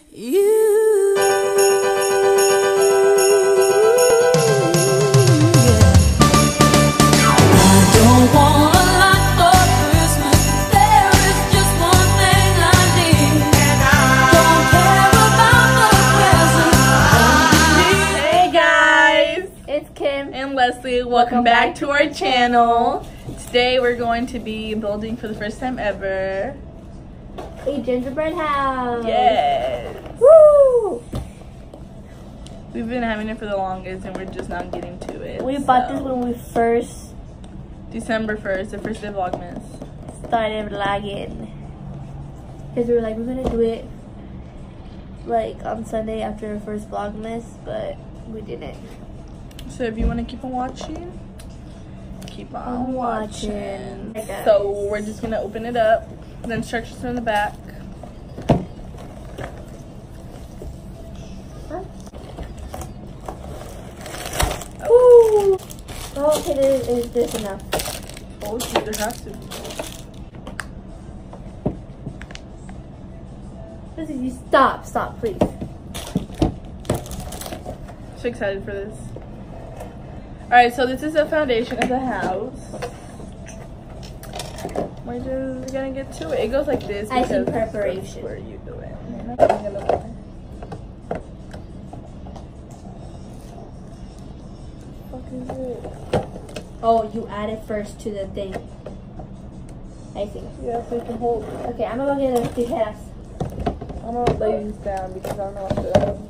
You. I don't want a lot for Christmas. There is just one thing I need. And I don't care about the present. Hey guys, It's Kim and Leslie. Welcome back to our channel. Today we're going to be building for the first time ever. a gingerbread house. Yes. Woo! We've been having it for the longest and we're just not getting to it. We bought this when we first December 1st, the first day of Vlogmas. started vlogging. Because we were like, we're gonna do it like on Sunday after our first Vlogmas, but we didn't. So if you want to keep on watching, keep on watching. Okay. So we're just going to open it up. The instructions are in the back. Huh? Ooh! Oh, okay, is this enough? Oh, shoot, there has to be. Stop, please. So excited for this. Alright, so this is the foundation of the house. We're just gonna get to it. It goes like this. Icing because preparation. that's where you do it. You're not getting it away. What the fuck is it? Oh, you add it first to the thing. I think. Yeah, so you can hold it. Okay, I'm gonna go get the tijeras. I'm gonna lay these down because I don't know what to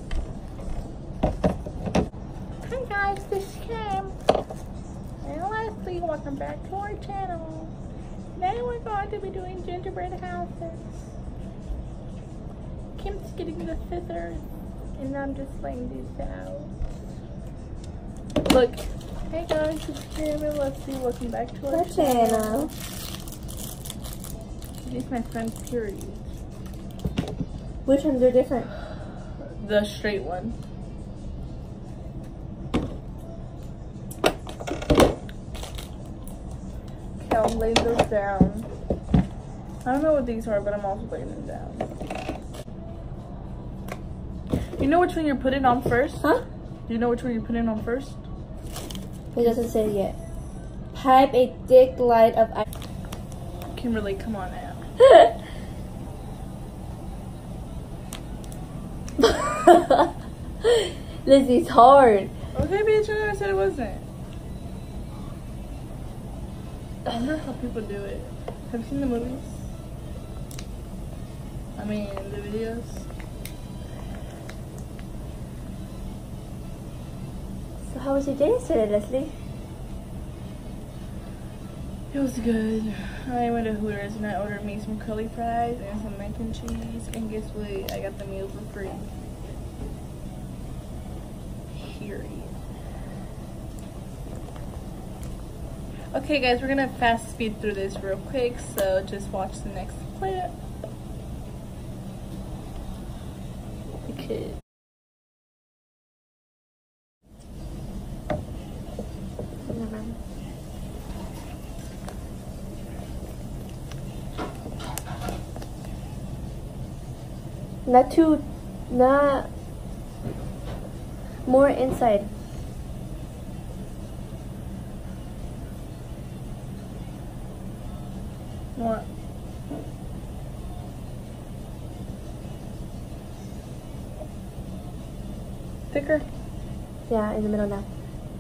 do. Hi guys, this is Kim. And Leslie, welcome back to our channel. Today we're going to be doing gingerbread houses. Kim's getting the scissors and I'm just laying these out. Look, hey guys, it's Kim and Leslie, welcome back to our channel. This is my friend Period. Which ones are different? The straight one. Okay, I'm laying those down. I don't know what these are, but I'm also laying them down. You know which one you're putting on first? Huh? Do you know which one you're putting on first? It doesn't say yet. Pipe a thick light of ice. Kimberly, come on now. This is hard. Okay, bitch, I said it wasn't. I wonder how people do it. Have you seen the movies? I mean, the videos. So how was your day today, Leslie? It was good. I went to Hooters and I ordered me some curly fries and some mac and cheese. And guess what? I got the meal for free. Period. Okay, guys, we're gonna fast speed through this real quick. So just watch the next clip. Okay. Not more inside. What? Thicker? Yeah, in the middle now.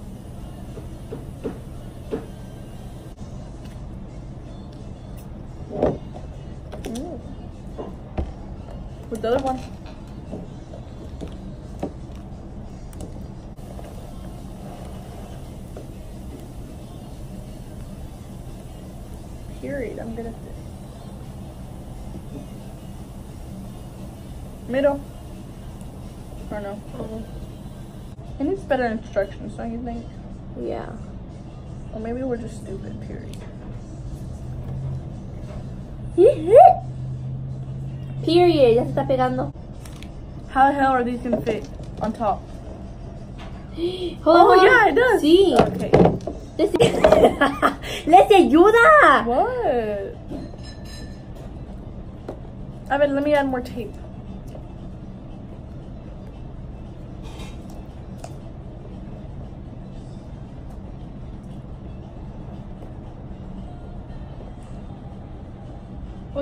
With the other one. Period. I'm gonna fit. Middle. Or no? It needs better instructions, don't you think? Yeah. Or maybe we're just stupid, period. Period. Ya se está pegando. How the hell are these gonna fit on top? Hold on. Yeah, it does. Sí. Okay. ¡Les ayuda! What? I bet, let me add more tape.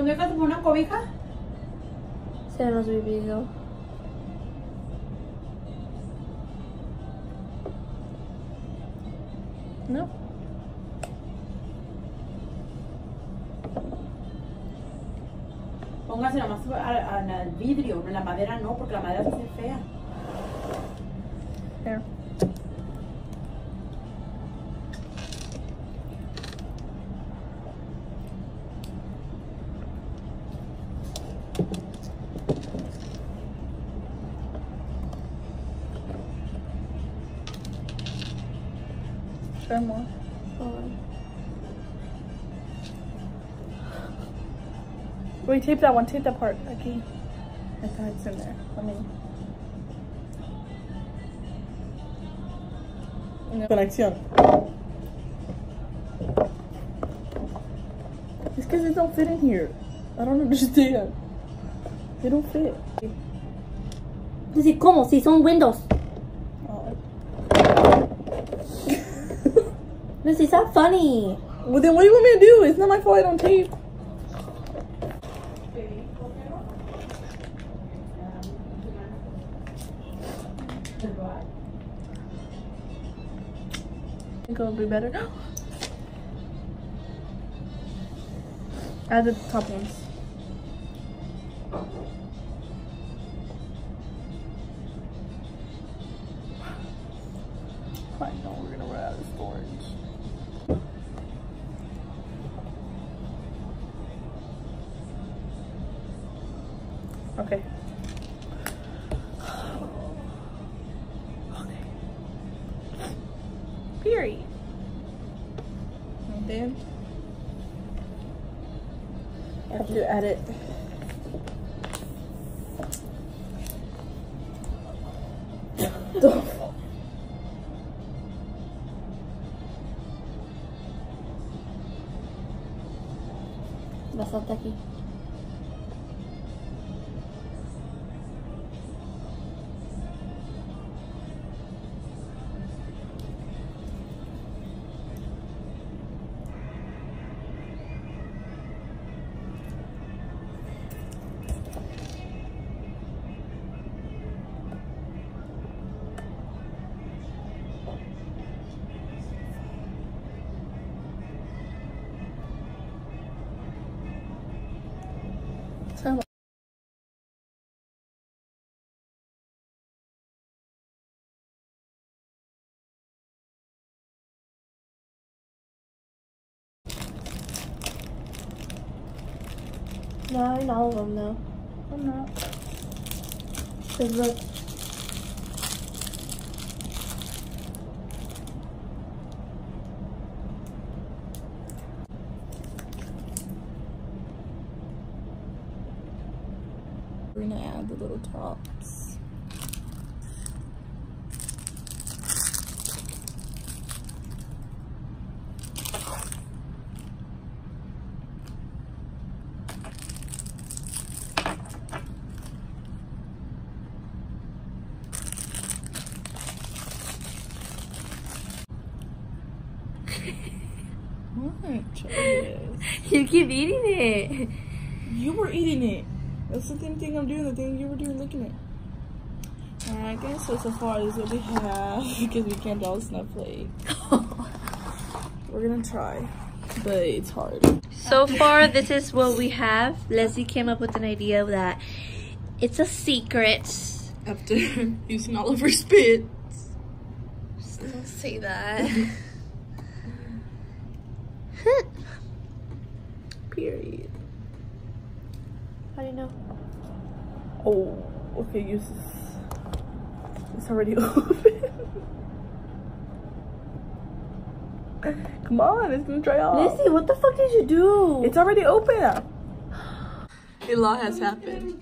¿No dejas como una cobija? Se nos vivido. No. Póngase nomás al vidrio, en la madera no, porque la madera se hace fea. Here. Try more. Wait, tape that one. Tape that part. Okay. I thought it's in there. Let me. Conexión. It's because it don't fit in here. I don't understand. They don't fit. Dice, ¿cómo? Si son Windows. Oh. This is not funny. Well, then what do you want me to do? It's not my fault I don't tape. I think it'll be better. Add the top ones. I know we're gonna run out of storage. Okay. Okay. Period. And then I have to add it. Bastante aquí. Not in all of them though. I'm not. Cause look. We're gonna add the little tops. You keep eating it. You were eating it. That's the same thing I'm doing, the thing you were doing looking at. Alright guys, so far this is what we have because we can't draw a snowflake. We're gonna try, but it's hard. So far this is what we have. Leslie came up with an idea that it's a secret. After using all of her spit. Don't say that. Period. How do you know? Oh, okay, use this. It's already open. Come on, it's gonna dry off. Leslie, what the fuck did you do? It's already open. A lot has happened.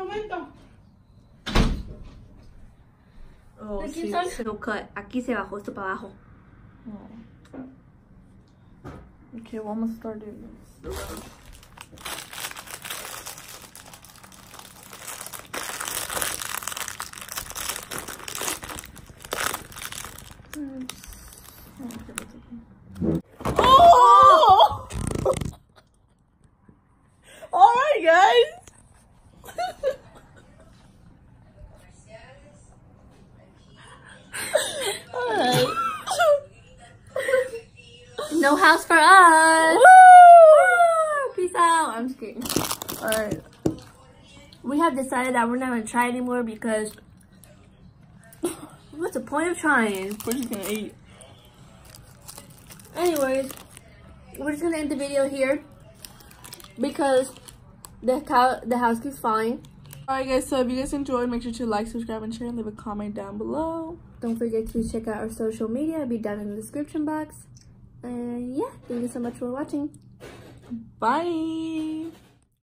Oh, sí. No cut. Aquí se bajó, esto para abajo. Oh. Okay, well, I'm gonna start doing this. Oh! Oh but we have decided that we're not gonna try anymore because what's the point of trying? We're just gonna eat. Anyways, we're just gonna end the video here because the house keeps falling. Alright guys, so if you guys enjoyed, make sure to like, subscribe, and share, and leave a comment down below. Don't forget to check out our social media. It'll be down in the description box. And yeah, thank you so much for watching. Bye!